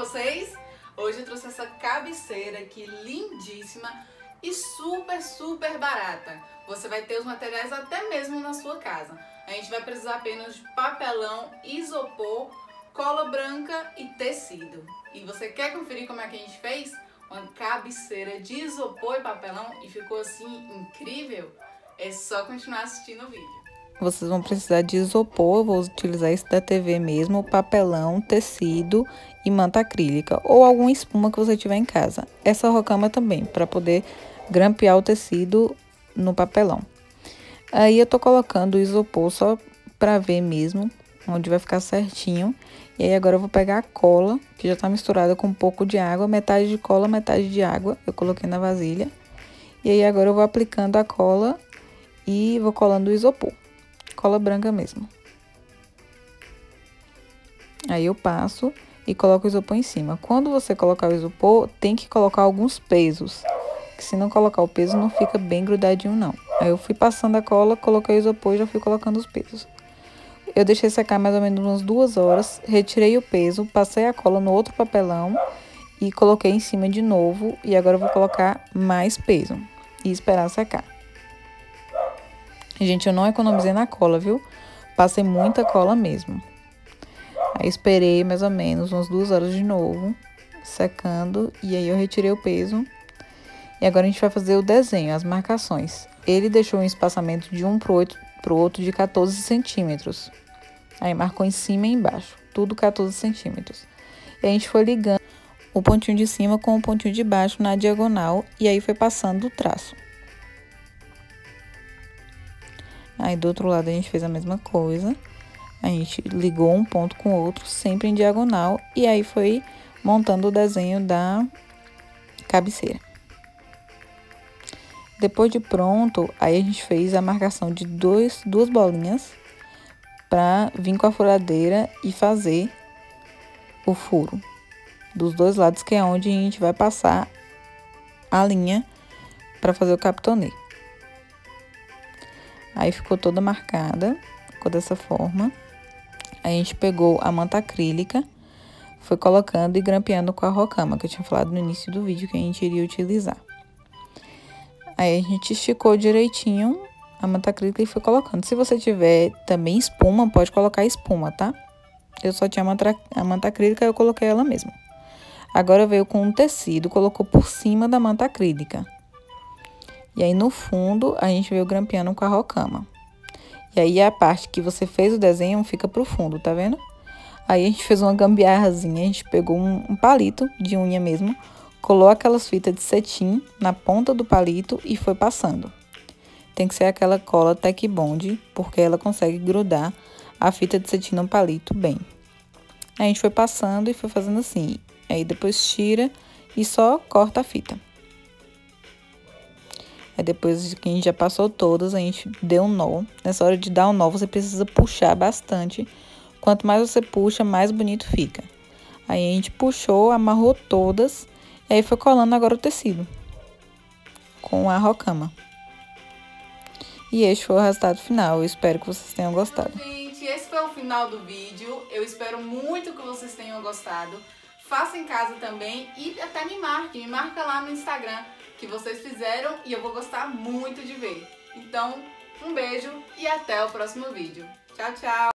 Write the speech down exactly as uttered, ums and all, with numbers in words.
vocês? Hoje eu trouxe essa cabeceira aqui lindíssima e super, super barata. Você vai ter os materiais até mesmo na sua casa. A gente vai precisar apenas de papelão, isopor, cola branca e tecido. E você quer conferir como é que a gente fez? Uma cabeceira de isopor e papelão e ficou assim incrível? É só continuar assistindo o vídeo. Vocês vão precisar de isopor, eu vou utilizar esse da T V mesmo, papelão, tecido e manta acrílica ou alguma espuma que você tiver em casa. Essa rocama também, para poder grampear o tecido no papelão. Aí eu tô colocando o isopor só para ver mesmo, onde vai ficar certinho. E aí agora eu vou pegar a cola, que já tá misturada com um pouco de água, metade de cola, metade de água, eu coloquei na vasilha. E aí agora eu vou aplicando a cola e vou colando o isopor. Cola branca mesmo. Aí eu passo e coloco o isopor em cima. Quando você colocar o isopor, tem que colocar alguns pesos. Que se não colocar o peso, não fica bem grudadinho, não. Aí eu fui passando a cola, coloquei o isopor e já fui colocando os pesos. Eu deixei secar mais ou menos umas duas horas, retirei o peso, passei a cola no outro papelão e coloquei em cima de novo. E agora eu vou colocar mais peso e esperar secar. Gente, eu não economizei na cola, viu? Passei muita cola mesmo. Aí esperei mais ou menos umas duas horas de novo, secando. E aí eu retirei o peso. E agora a gente vai fazer o desenho, as marcações. Ele deixou um espaçamento de um pro outro de quatorze centímetros. Aí marcou em cima e embaixo, tudo quatorze centímetros. E a gente foi ligando o pontinho de cima com o pontinho de baixo na diagonal. E aí foi passando o traço. Aí do outro lado a gente fez a mesma coisa. A gente ligou um ponto com o outro, sempre em diagonal. E aí foi montando o desenho da cabeceira. Depois de pronto, aí a gente fez a marcação de dois, duas bolinhas para vir com a furadeira e fazer o furo dos dois lados, que é onde a gente vai passar a linha para fazer o capitonê. Aí ficou toda marcada, ficou dessa forma. Aí a gente pegou a manta acrílica, foi colocando e grampeando com a rocama, que eu tinha falado no início do vídeo que a gente iria utilizar. Aí a gente esticou direitinho a manta acrílica e foi colocando. Se você tiver também espuma, pode colocar espuma, tá? Eu só tinha a manta, a manta acrílica, eu coloquei ela mesma. Agora veio com um tecido, colocou por cima da manta acrílica. E aí, no fundo, a gente veio grampeando com a rocama. E aí, a parte que você fez o desenho fica pro fundo, tá vendo? Aí, a gente fez uma gambiarrazinha. A gente pegou um, um palito de unha mesmo, colou aquelas fitas de cetim na ponta do palito e foi passando. Tem que ser aquela cola Tec Bond, porque ela consegue grudar a fita de cetim no palito bem. Aí, a gente foi passando e foi fazendo assim. Aí, depois tira e só corta a fita. Aí depois que a gente já passou todas, a gente deu um nó. Nessa hora de dar um nó, você precisa puxar bastante. Quanto mais você puxa, mais bonito fica. Aí a gente puxou, amarrou todas. E aí foi colando agora o tecido com a rocama. E este foi o resultado final. Eu espero que vocês tenham gostado. Gente, esse foi o final do vídeo. Eu espero muito que vocês tenham gostado. Faça em casa também e até me marque. Me marca lá no Instagram que vocês fizeram e eu vou gostar muito de ver. Então, um beijo e até o próximo vídeo. Tchau, tchau!